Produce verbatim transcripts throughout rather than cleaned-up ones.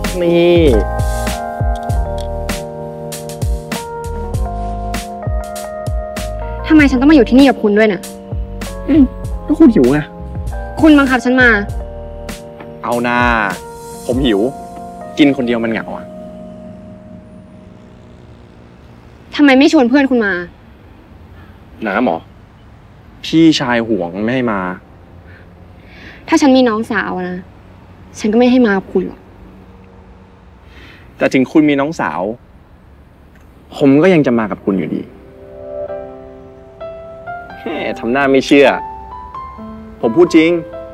นี่ทำไมฉันต้องมาอยู่ที่นี่กับคุณด้วยน่ะก็คุณหิวไงคุณบังคับฉันมาเอาหน้าผมหิวกินคนเดียวมันเหงาอะทำไมไม่ชวนเพื่อนคุณมาน้าหมอพี่ชายห่วงไม่ให้มาถ้าฉันมีน้องสาวนะฉันก็ไม่ให้มากับคุณหรอกแต่ถึงคุณมีน้องสาวผมก็ยังจะมากับคุณอยู่ดีแหมทำหน้าไม่เชื่อผมพูดจริง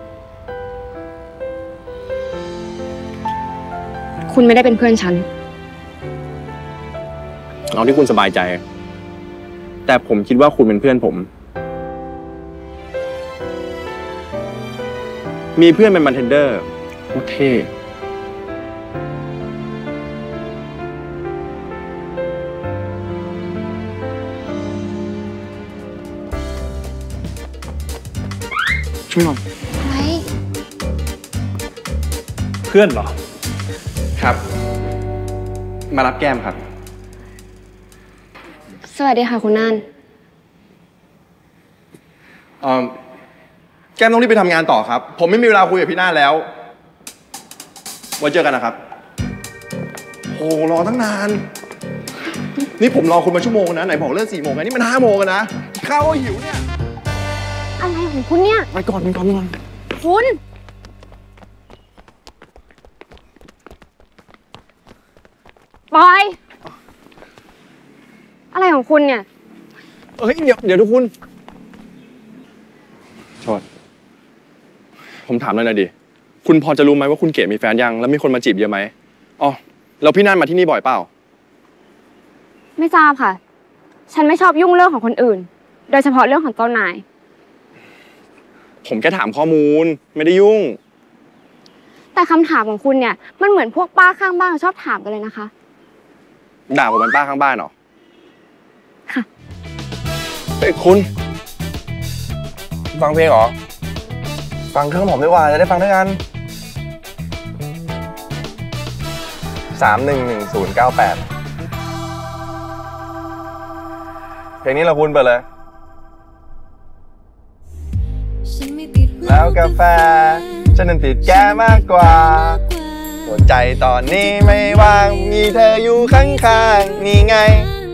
คุณไม่ได้เป็นเพื่อนฉันเอาที่คุณสบายใจแต่ผมคิดว่าคุณเป็นเพื่อนผมมีเพื่อนเป็นบาร์เทนเดอร์โคตรเท่ช่วยหน่อยอะไรเพื่อนเหรอครับมารับแก้มครับสวัสดีค่ะคุณนันเอ่อแก้มต้องรีบไปทำงานต่อครับผมไม่มีเวลาคุยกับพี่น่าแล้วไว้เจอกันนะครับโหรอตั้งนานนี่ผมรอคุณมาชั่วโมงนะไหนบอกเลิกสี่โมงไงนี่มันห้าโมงกันนะข้าวก็หิวเนี่ยอะไรของคุณเนี่ยไปก่อนไปก่อนไปก่อนคุณปอยอะไรของคุณเนี่ยเฮ้ยเดี๋ยวเดี๋ยวทุกคุณโทษผมถามหน่อยนะดิคุณพอจะรู้ไหมว่าคุณเก๋มีแฟนยังแล้วมีคนมาจีบเยอะไหมอ๋อแล้วพี่นั่นมาที่นี่บ่อยเปล่าไม่ทราบค่ะฉันไม่ชอบยุ่งเรื่องของคนอื่นโดยเฉพาะเรื่องของเจ้านายผมแค่ถามข้อมูลไม่ได้ยุ่งแต่คำถามของคุณเนี่ยมันเหมือนพวกป้าข้างบ้านชอบถามกันเลยนะคะด่าผมเป็นป้าข้างบ้านเหรอค่ะเฮ้ยคุณฟังเพลงเหรอฟังเครื่องผมดีกว่าจะได้ฟังด้วยกันสามหนึ่งหนึ่งศูนย์เก้าแปดเพลงนี้เราคุณเปิดเลยแล้วกาแฟฉันนั้นติดแกมากกว่าหัวใจตอนนี้ไม่ว่างมีเธออยู่ข้างๆนี่ไง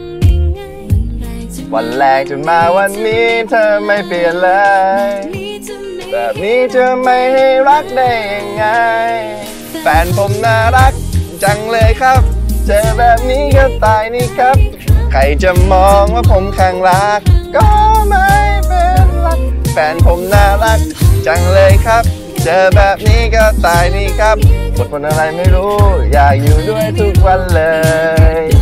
วันแรกจนมาวันนี้เธอไม่เปลี่ยนเลยแบบนี้จะไม่ให้รักได้ยังไงแฟนผมน่ารักจังเลยครับเจอแบบนี้ก็ตายนี่ครับใครจะมองว่าผมข้างรักก็ไม่เป็นไรแฟนผมน่ารักจังเลยครับเจอแบบนี้ก็ตายนี่ครับบทคนอะไรไม่รู้อยากอยู่ด้วยทุกวันเลย